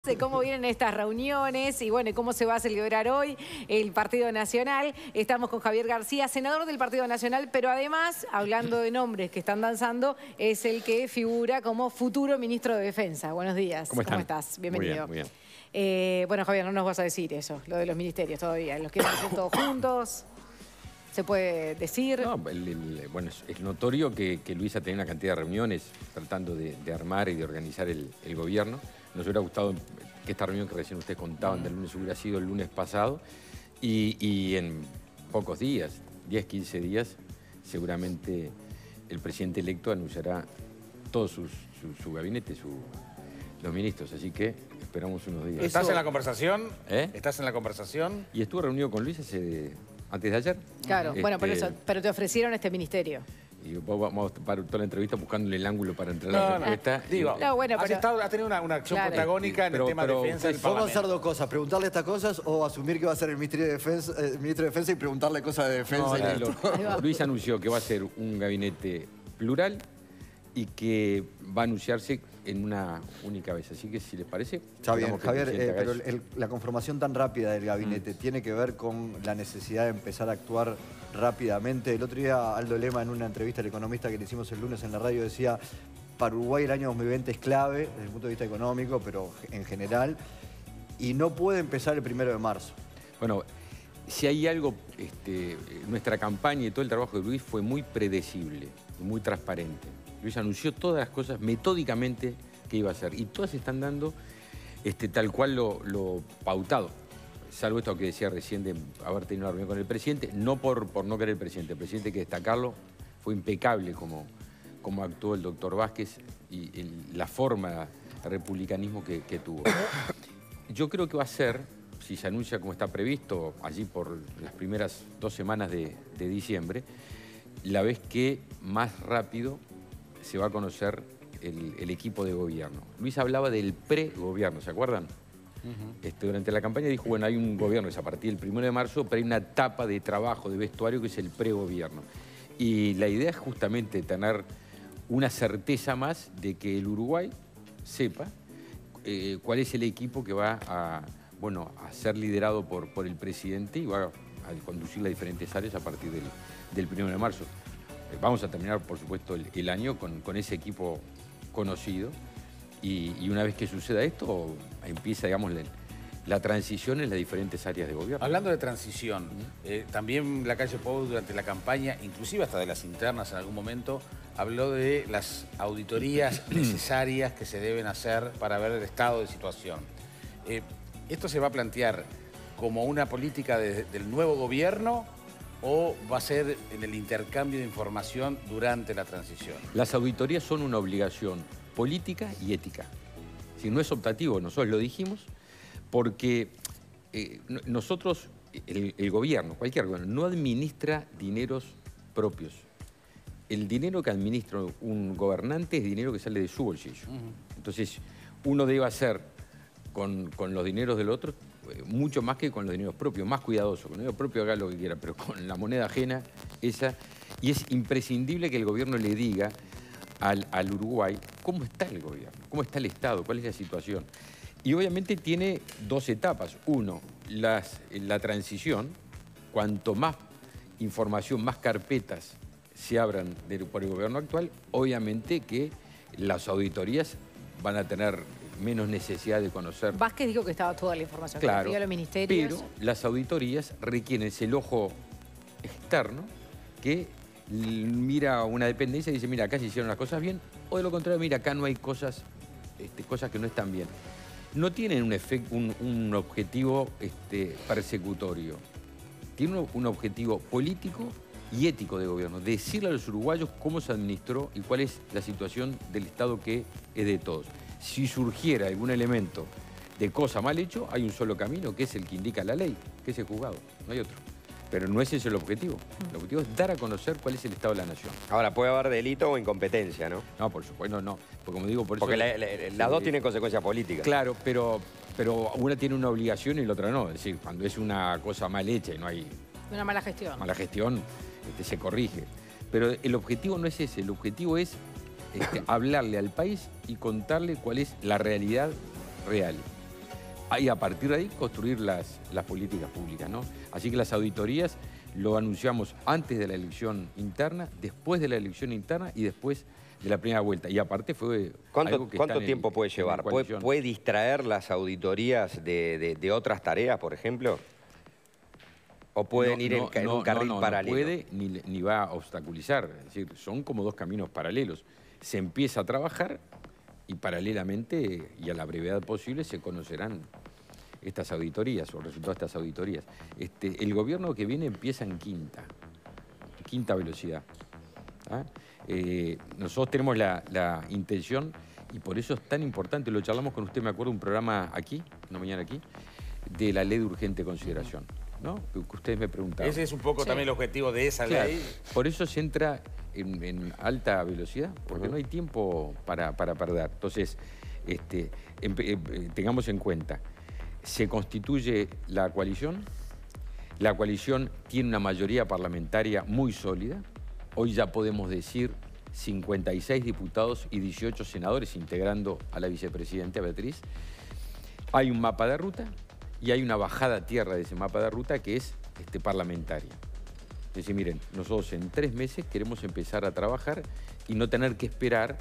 De cómo vienen estas reuniones y bueno, cómo se va a celebrar hoy el Partido Nacional. Estamos con Javier García, senador del Partido Nacional, pero además, hablando de nombres que están danzando, es el que figura como futuro ministro de Defensa. Buenos días. ¿Cómo estás? Bienvenido. Muy bien, muy bien. Bueno, Javier, no nos vas a decir eso, lo de los ministerios todavía. ¿Los quieren hacer todos juntos? ¿Se puede decir? No, bueno, es notorio que Luis ha tenido una cantidad de reuniones tratando de armar y de organizar el gobierno. Nos hubiera gustado que esta reunión que recién ustedes contaban del lunes hubiera sido el lunes pasado y en pocos días, 10, 15 días, seguramente el presidente electo anunciará todo su gabinete, los ministros, así que esperamos unos días. ¿Estás en la conversación? ¿Eh? ¿Estás en la conversación? Y estuve reunido con Luis antes de ayer. Claro, bueno, pero te ofrecieron este ministerio. Y vamos a parar toda la entrevista buscándole el ángulo para entrar a la respuesta. Digo, no, bueno, has tenido una acción protagónica en el tema de defensa del Podemos Parlamento. hacer dos cosas, preguntarle estas cosas o asumir que va a ser el ministro de Defensa y preguntarle cosas de defensa. No, Luis anunció que va a ser un gabinete plural y que va a anunciarse en una única vez. Así que si les parece... Está bien, Javier, pero eso. la conformación tan rápida del gabinete tiene que ver con la necesidad de empezar a actuar rápidamente. El otro día Aldo Lema, en una entrevista al Economista que le hicimos el lunes en la radio, decía: para Uruguay el año 2020 es clave desde el punto de vista económico, pero en general, y no puede empezar el 1 de marzo. Bueno, si hay algo, nuestra campaña y todo el trabajo de Luis fue muy predecible y muy transparente. Luis anunció todas las cosas metódicamente que iba a hacer y todas están dando tal cual lo pautado. Salvo esto que decía recién de haber tenido una reunión con el presidente, no por no querer el presidente. El presidente hay que destacarlo, fue impecable como actuó el doctor Vázquez y la forma de republicanismo que tuvo. Yo creo que va a ser, si se anuncia como está previsto, allí por las primeras 2 semanas de diciembre, la vez que más rápido se va a conocer el equipo de gobierno. Luis hablaba del pre-gobierno, ¿se acuerdan? Durante la campaña dijo, bueno, hay un gobierno, es a partir del 1 de marzo, pero hay una etapa de trabajo, de vestuario, que es el pre-gobierno. Y la idea es justamente tener una certeza más de que el Uruguay sepa cuál es el equipo que va a ser liderado por el presidente y va a conducir las diferentes áreas a partir del 1 de marzo. Vamos a terminar, por supuesto, el año con ese equipo conocido y una vez que suceda esto, empieza, digamos, la transición en las diferentes áreas de gobierno. Hablando de transición, también Lacalle Pou durante la campaña, inclusive hasta de las internas en algún momento, habló de las auditorías necesarias que se deben hacer para ver el estado de situación. ¿Esto se va a plantear como una política del nuevo gobierno o va a ser en el intercambio de información durante la transición? Las auditorías son una obligación política y ética. Si no es optativo, nosotros lo dijimos, porque nosotros, el gobierno, cualquier gobierno, no administra dineros propios. El dinero que administra un gobernante es dinero que sale de su bolsillo. Entonces, uno debe hacer con los dineros del otro mucho más que con los dineros propios, más cuidadoso. Con el dinero propio haga lo que quiera, pero con la moneda ajena, esa. Y es imprescindible que el gobierno le diga al Uruguay cómo está el gobierno, cómo está el Estado, cuál es la situación. Y obviamente tiene 2 etapas. Uno, la transición. Cuanto más información, más carpetas se abran por el gobierno actual, obviamente que las auditorías van a tener menos necesidad de conocer. Vázquez dijo que estaba toda la información, claro, que pedía a los ministerios. Pero las auditorías requieren el ojo externo que mira una dependencia y dice, mira, acá se hicieron las cosas bien, o de lo contrario, mira, acá no hay cosas que no están bien. No tienen un objetivo persecutorio, tienen un objetivo político y ético de gobierno, decirle a los uruguayos cómo se administró y cuál es la situación del Estado que es de todos. Si surgiera algún elemento de cosa mal hecho, hay un solo camino, que es el que indica la ley, que es el juzgado, no hay otro. Pero no ese es el objetivo. El objetivo es dar a conocer cuál es el estado de la nación. Ahora, puede haber delito o incompetencia, ¿no? No, por supuesto, no. Porque como digo, porque las dos tienen consecuencias políticas. Claro, pero una tiene una obligación y la otra no. Es decir, cuando es una cosa mal hecha y no hay... Una mala gestión. Mala gestión, se corrige. Pero el objetivo no es ese. El objetivo es hablarle al país y contarle cuál es la realidad real. y a partir de ahí construir las políticas públicas, ¿no? Así que las auditorías lo anunciamos antes de la elección interna, después de la elección interna y después de la primera vuelta. Y aparte fue algo que ¿Cuánto está tiempo puede llevar? ¿Puede distraer las auditorías de otras tareas, por ejemplo? ¿O pueden ir en un carril paralelo? No puede ni va a obstaculizar. Es decir, son como dos caminos paralelos. Se empieza a trabajar y paralelamente y a la brevedad posible se conocerán estas auditorías o resultados de estas auditorías. El gobierno que viene empieza en quinta velocidad. ¿Ah? Nosotros tenemos la intención, y por eso es tan importante, lo charlamos con usted, me acuerdo, un programa aquí, una mañana aquí, de la ley de urgente consideración, ¿no? Que ustedes me preguntaban. Ese es un poco también el objetivo de esa ley. Por eso se entra en alta velocidad, porque no hay tiempo para perder. Entonces, tengamos en cuenta, se constituye la coalición tiene una mayoría parlamentaria muy sólida. Hoy ya podemos decir 56 diputados y 18 senadores integrando a la vicepresidenta Beatriz. Hay un mapa de ruta y hay una bajada a tierra de ese mapa de ruta que es parlamentaria. Es decir, miren, nosotros en 3 meses queremos empezar a trabajar y no tener que esperar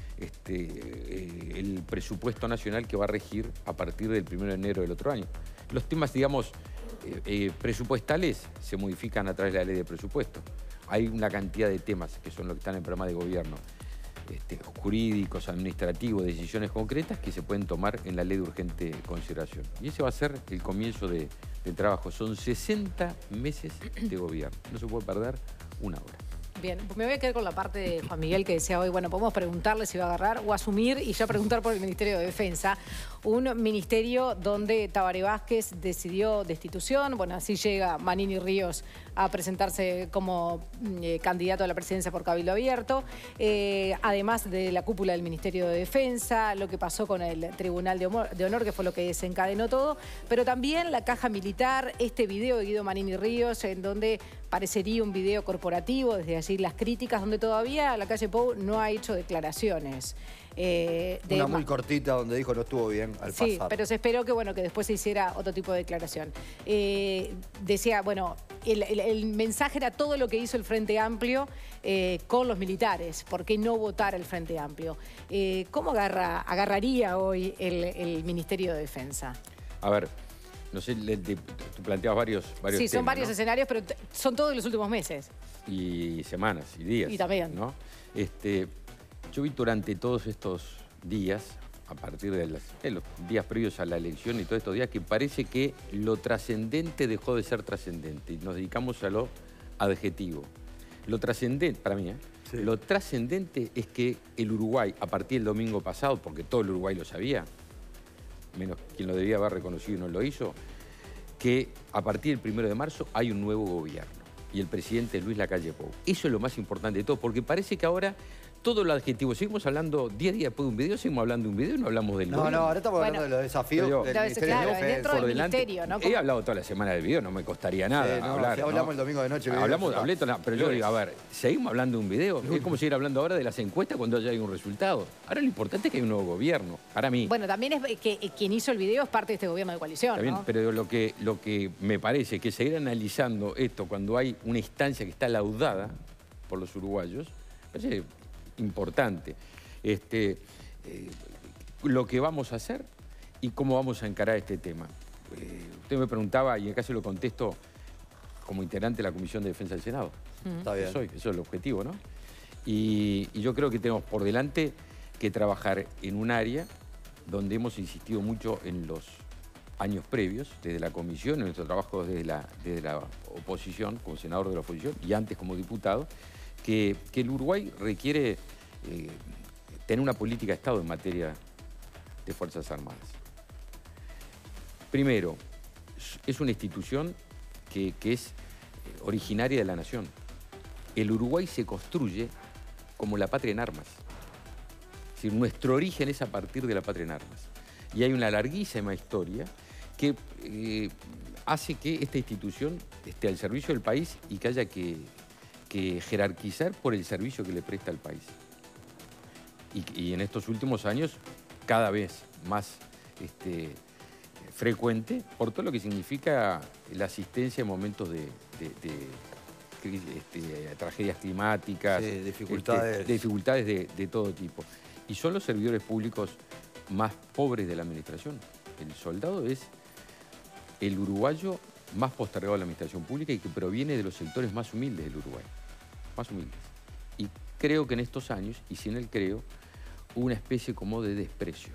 el presupuesto nacional que va a regir a partir del 1 de enero del otro año. Los temas, digamos, presupuestales se modifican a través de la ley de presupuesto. Hay una cantidad de temas que son los que están en el programa de gobierno, jurídicos, administrativos, decisiones concretas que se pueden tomar en la ley de urgente consideración. Y ese va a ser el comienzo del trabajo. Son 60 meses de gobierno. No se puede perder una hora. Bien, me voy a quedar con la parte de Juan Miguel que decía hoy, bueno, podemos preguntarle si va a agarrar o asumir y ya preguntar por el Ministerio de Defensa. Un ministerio donde Tabaré Vázquez decidió destitución, bueno, así llega Manini Ríos a presentarse como candidato a la presidencia por Cabildo Abierto, además de la cúpula del Ministerio de Defensa, lo que pasó con el Tribunal de Honor, que fue lo que desencadenó todo, pero también la caja militar, este video de Guido Manini Ríos, en donde parecería un video corporativo, desde allí las críticas, donde todavía la calle Pou no ha hecho declaraciones. Una muy cortita donde dijo no estuvo bien al pasar. Sí, pero se esperó que, bueno, que después se hiciera otro tipo de declaración. Decía, bueno, el mensaje era todo lo que hizo el Frente Amplio con los militares. ¿Por qué no votar el Frente Amplio? ¿Cómo agarraría hoy el Ministerio de Defensa? A ver, no sé, tú planteabas varios sí, temas, son varios ¿no? escenarios, pero son todos los últimos meses. Y semanas y días. Y también. ¿No? Yo vi durante todos estos días, a partir de los días previos a la elección y todos estos días, que parece que lo trascendente dejó de ser trascendente y nos dedicamos a lo adjetivo. Lo trascendente, para mí, sí. Lo trascendente es que el Uruguay, a partir del domingo pasado, porque todo el Uruguay lo sabía, menos quien lo debía haber reconocido y no lo hizo, que a partir del 1 de marzo hay un nuevo gobierno y el presidente es Luis Lacalle Pou. Eso es lo más importante de todo, porque parece que ahora todo lo adjetivo, seguimos hablando 10 días después de un video, seguimos hablando de un video y no hablamos del gobierno. No, ahora estamos hablando de los desafíos del Ministerio de Defensa. Dentro del ministerio, ¿no? He hablado toda la semana del video, no me costaría nada hablar. Hablamos el domingo de noche. Pero yo digo, a ver, seguimos hablando de un video. Es como seguir hablando ahora de las encuestas cuando ya hay un resultado. Ahora lo importante es que hay un nuevo gobierno, para mí. Bueno, también es que quien hizo el video es parte de este gobierno de coalición, también, ¿no? Pero lo que me parece que seguir analizando esto cuando hay una instancia que está laudada por los uruguayos, parece importante. Lo que vamos a hacer y cómo vamos a encarar este tema. Usted me preguntaba, y en caso lo contesto como integrante de la Comisión de Defensa del Senado. Está bien. Eso es el objetivo, ¿no? Y yo creo que tenemos por delante que trabajar en un área donde hemos insistido mucho en los años previos, desde la comisión, en nuestro trabajo desde la oposición, como senador de la oposición, y antes como diputado, que el Uruguay requiere tener una política de Estado en materia de Fuerzas Armadas. Primero, es una institución que es originaria de la nación. El Uruguay se construye como la patria en armas. Es decir, nuestro origen es a partir de la patria en armas. Y hay una larguísima historia que hace que esta institución esté al servicio del país y que haya que jerarquizar por el servicio que le presta al país. Y en estos últimos años, cada vez más frecuente por todo lo que significa la asistencia en momentos de tragedias climáticas, sí, dificultades de todo tipo. Y son los servidores públicos más pobres de la administración. El soldado es el uruguayo más postergado de la administración pública y que proviene de los sectores más humildes del Uruguay. Más humildes. Y creo que en estos años, y sin el creo, hubo una especie como de desprecio.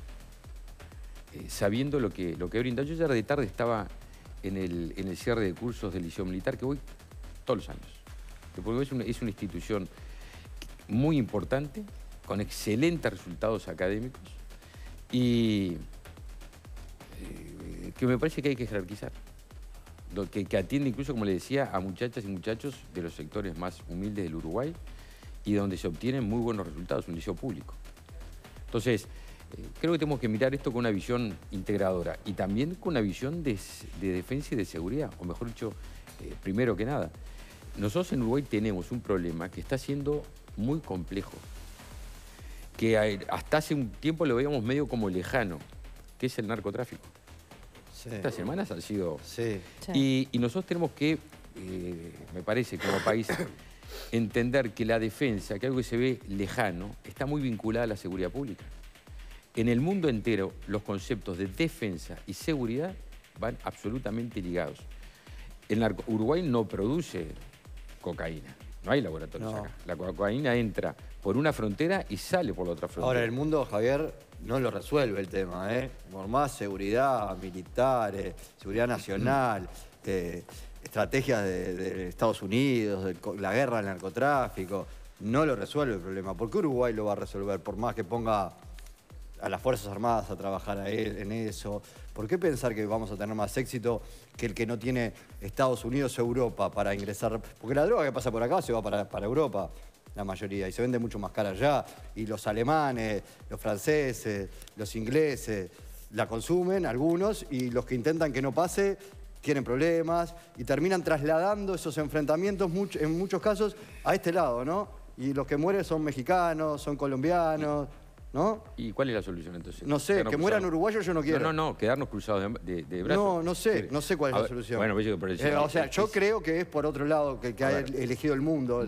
Sabiendo lo que brinda. Yo ya de tarde estaba en el cierre de cursos del Liceo Militar, que voy todos los años. Porque es una institución muy importante, con excelentes resultados académicos y que me parece que hay que jerarquizar. Que atiende incluso, como le decía, a muchachas y muchachos de los sectores más humildes del Uruguay y donde se obtienen muy buenos resultados, un liceo público. Entonces, creo que tenemos que mirar esto con una visión integradora y también con una visión de defensa y de seguridad, o mejor dicho, primero que nada. Nosotros en Uruguay tenemos un problema que está siendo muy complejo, que hasta hace un tiempo lo veíamos medio como lejano, que es el narcotráfico. Sí. Estas semanas han sido... Sí. Y nosotros tenemos que, me parece, como país, entender que la defensa, que algo que se ve lejano, está muy vinculada a la seguridad pública. En el mundo entero, los conceptos de defensa y seguridad van absolutamente ligados. Uruguay no produce cocaína, no hay laboratorios acá. La cocaína entra por una frontera y sale por la otra frontera. Ahora, el mundo, Javier, no lo resuelve el tema, ¿eh? Por más seguridad militar, seguridad nacional, estrategias de Estados Unidos, de la guerra al narcotráfico, no lo resuelve el problema. ¿Por qué Uruguay lo va a resolver? Por más que ponga a las Fuerzas Armadas a trabajar en eso. ¿Por qué pensar que vamos a tener más éxito que el que no tiene Estados Unidos o Europa para ingresar? Porque la droga que pasa por acá se va para Europa, la mayoría, y se vende mucho más cara allá. Y los alemanes, los franceses, los ingleses la consumen, algunos, y los que intentan que no pase tienen problemas y terminan trasladando esos enfrentamientos en muchos casos a este lado, ¿no? Y los que mueren son mexicanos, son colombianos, ¿no? ¿Y cuál es la solución entonces? No sé, que mueran uruguayos yo no quiero. No, quedarnos cruzados de brazos. No sé cuál es la solución. Bueno, o sea, yo creo que es por otro lado que ha elegido el mundo.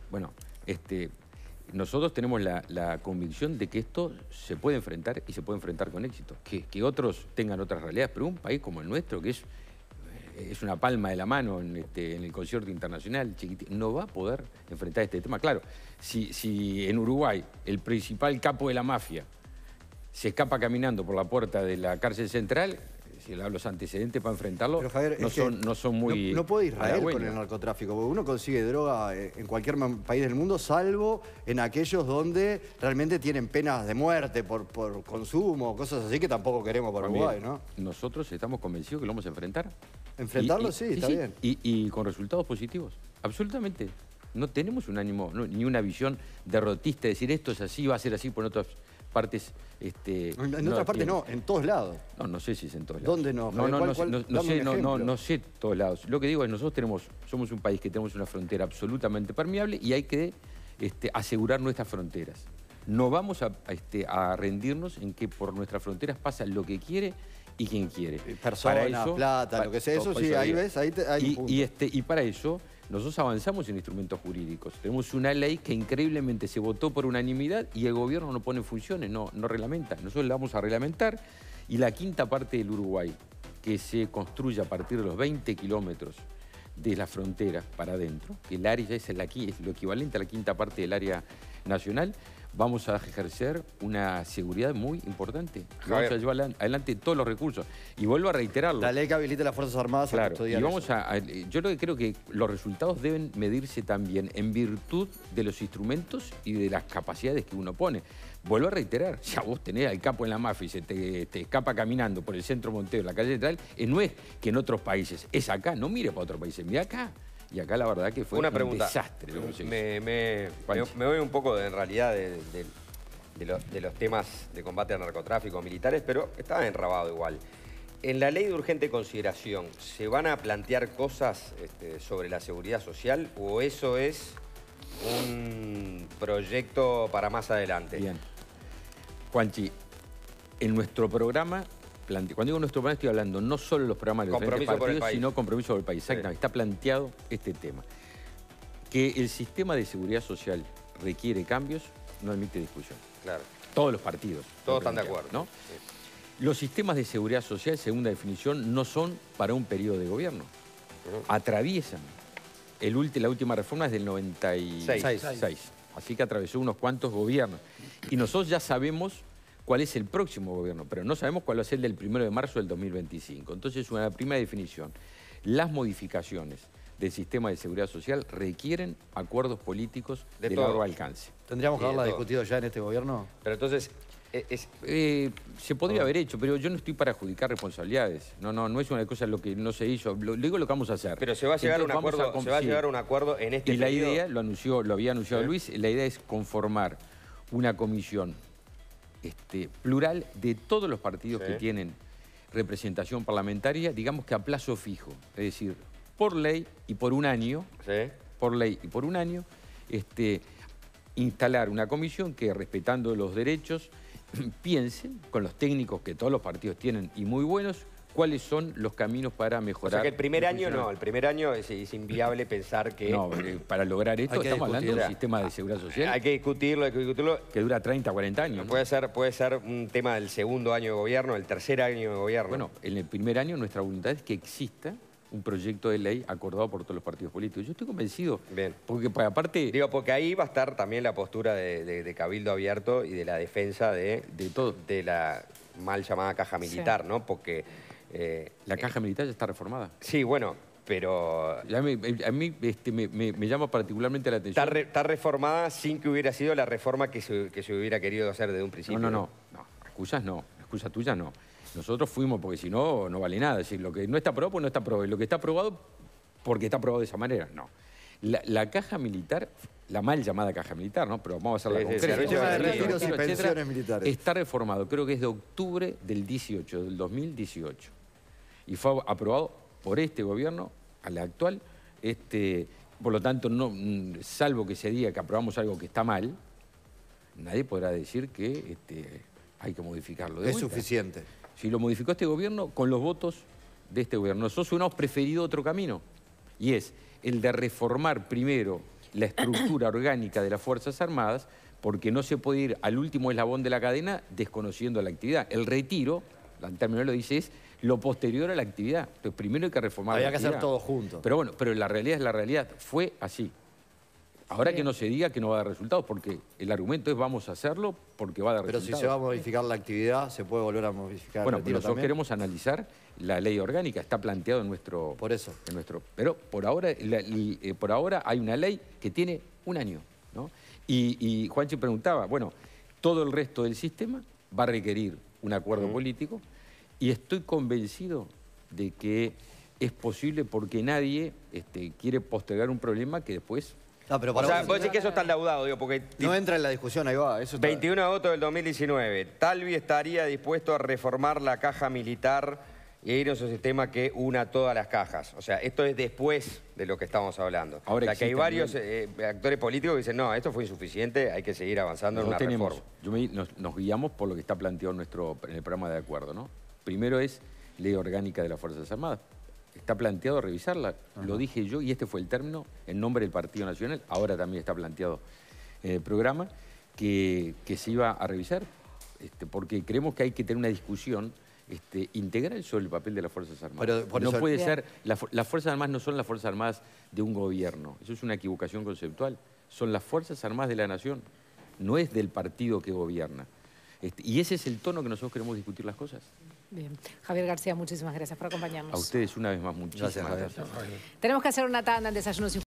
Nosotros tenemos la convicción de que esto se puede enfrentar y se puede enfrentar con éxito. Que otros tengan otras realidades, pero un país como el nuestro, que es una palma de la mano en el concierto internacional, no va a poder enfrentar este tema. Claro, si en Uruguay el principal capo de la mafia se escapa caminando por la puerta de la cárcel central, si los antecedentes para enfrentarlo, pero, Javier, no son muy... No puede Israel con el narcotráfico, porque uno consigue droga en cualquier país del mundo, salvo en aquellos donde realmente tienen penas de muerte por consumo, cosas así que tampoco queremos para Uruguay, ¿no? Nosotros estamos convencidos que lo vamos a enfrentar. ¿Enfrentarlo? Sí, está bien. Y con resultados positivos, absolutamente. No tenemos un ánimo, ni una visión derrotista de decir esto es así, va a ser así por otras partes. En otras partes no, en todos lados. No sé si es en todos lados. ¿Dónde no? No sé todos lados. Lo que digo es nosotros somos un país que tenemos una frontera absolutamente permeable y hay que asegurar nuestras fronteras. No vamos a rendirnos en que por nuestras fronteras pasa lo que quiere y quien quiere. Personas, plata, lo que sea, eso sí, ahí ves, ahí hay un punto. Y para eso nosotros avanzamos en instrumentos jurídicos. Tenemos una ley que increíblemente se votó por unanimidad y el gobierno no pone en funciones, no reglamenta. Nosotros la vamos a reglamentar y la quinta parte del Uruguay, que se construye a partir de los 20 kilómetros de la frontera para adentro, que el área es lo equivalente a la quinta parte del área nacional, vamos a ejercer una seguridad muy importante. Vamos a llevar adelante todos los recursos. Y vuelvo a reiterarlo. La ley que habilita las Fuerzas Armadas a custodiar y yo creo que los resultados deben medirse también en virtud de los instrumentos y de las capacidades que uno pone. Vuelvo a reiterar, si a vos tenés al capo en la mafia y se te escapa caminando por el centro Montero, la calle central, no es que en otros países, es acá, no mire para otros países, mira acá. Y acá la verdad que fue un desastre. Me voy un poco en realidad de los temas de combate al narcotráfico militares, pero estaba enrabado igual. En la ley de urgente consideración, ¿se van a plantear cosas sobre la seguridad social o eso es un proyecto para más adelante? Bien. Juanchi, en nuestro programa cuando digo nuestro programa estoy hablando no solo de los programas de los diferentes Compromiso por el partidos, país. sino compromiso por el país. Exactamente, Sí. está planteado este tema. Que el sistema de seguridad social requiere cambios, no admite discusión. Claro. Todos los partidos. Todos lo están de plantean, acuerdo. ¿no? Los sistemas de seguridad social, según la definición, no son para un periodo de gobierno. Atraviesan. La última reforma es del 96. Así que atravesó unos cuantos gobiernos. Y nosotros ya sabemos cuál es el próximo gobierno, pero no sabemos cuál va a ser el del 1 de marzo del 2025. Entonces, una primera definición. Las modificaciones del sistema de seguridad social requieren acuerdos políticos de largo alcance. ¿Tendríamos que Sí, haberla de todo. discutido ya en este gobierno? Pero entonces, Se podría haber hecho, pero yo no estoy para adjudicar responsabilidades. No es una cosa lo que no se hizo. Le digo lo que vamos a hacer. pero se va a llegar a un Entonces, acuerdo, se va a llegar a un acuerdo en este Y la periodo. idea, lo había anunciado Sí. Luis, la idea es conformar una comisión plural de todos los partidos Sí. que tienen representación parlamentaria, digamos que a plazo fijo. Es decir, por ley y por un año, Sí. instalar una comisión que, respetando los derechos, piensen con los técnicos que todos los partidos tienen y muy buenos, cuáles son los caminos para O mejorar. sea que el primer año funcionamiento. no, el primer año es inviable pensar que... No, para lograr esto Hay que estamos hablando de un discutirlo. sistema de seguridad social Hay que discutirlo, que dura 30, 40 años. ¿no? Puede ser un tema del segundo año de gobierno, el tercer año de gobierno. Bueno, en el primer año nuestra voluntad es que exista un proyecto de ley acordado por todos los partidos políticos. Yo estoy convencido, Bien. porque aparte Digo, porque ahí va a estar también la postura de Cabildo Abierto y de la defensa de todo. de la mal llamada caja militar, ¿no? Porque... La caja militar ya está reformada. sí, bueno, pero... A mí me llama particularmente la atención. Está reformada sin que hubiera sido la reforma que se hubiera querido hacer desde un principio. No. Excusas no. Excusa tuya no. Nosotros fuimos porque si no, no vale nada. Es decir, lo que no está aprobado, pues no está aprobado. Y lo que está aprobado, porque está aprobado de esa manera. No. La caja militar, la mal llamada caja militar, ¿no? Pero vamos a hacerla Sí, sí, concreta. servicio de retiros y etcétera, pensiones militares. Está reformado, creo que es de octubre del 2018. Y fue aprobado por este gobierno, al actual. Por lo tanto, salvo que se diga que aprobamos algo que está mal, nadie podrá decir que hay que modificarlo. De Es vuelta. suficiente. Si lo modificó este gobierno, con los votos de este gobierno. Nosotros hubiéramos preferido otro camino, y es el de reformar primero la estructura orgánica de las Fuerzas Armadas, porque no se puede ir al último eslabón de la cadena desconociendo la actividad. El retiro, el término lo dice, es lo posterior a la actividad. Entonces, primero hay que reformar Había la que hacer actividad. todo junto. Pero bueno, pero la realidad es la realidad. Fue así. Ahora Bien. que no se diga que no va a dar resultados, porque el argumento es vamos a hacerlo porque va a dar Pero resultados. si se va a modificar la actividad, ¿se puede volver a modificar Bueno, el pero retiro nosotros también? queremos analizar la ley orgánica, está planteado en nuestro... Por eso. Pero por ahora hay una ley que tiene un año, ¿no? Y Juanchi preguntaba, bueno, todo el resto del sistema va a requerir un acuerdo político, y estoy convencido de que es posible porque nadie quiere postergar un problema que después... No, pero O para sea, vos- vos decís que eso está endeudado, digo, porque... no entra en la discusión, ahí va. Eso está- 21 de agosto del 2019, Talvi estaría dispuesto a reformar la caja militar e ir a un sistema que una todas las cajas. O sea, esto es después de lo que estamos hablando. Ahora o sea, que hay existe varios actores políticos que dicen, no, esto fue insuficiente, hay que seguir avanzando en una Nosotros reforma. nos guiamos por lo que está planteado en el programa de acuerdo, ¿no? Primero es ley orgánica de las Fuerzas Armadas. Está planteado revisarla, lo dije yo, y este fue el término, en nombre del Partido Nacional. Ahora también está planteado en el programa que se iba a revisar, porque creemos que hay que tener una discusión integral sobre el papel de las Fuerzas Armadas. Pero por no eso- puede Bien. ser, las Fuerzas Armadas no son las Fuerzas Armadas de un gobierno, eso es una equivocación conceptual. Son las Fuerzas Armadas de la Nación, no es del partido que gobierna. Y ese es el tono que nosotros queremos discutir las cosas. Bien. Javier García, muchísimas gracias por acompañarnos. A ustedes una vez más, muchísimas Gracias, Javier. gracias. Tenemos que hacer una tanda en Desayunos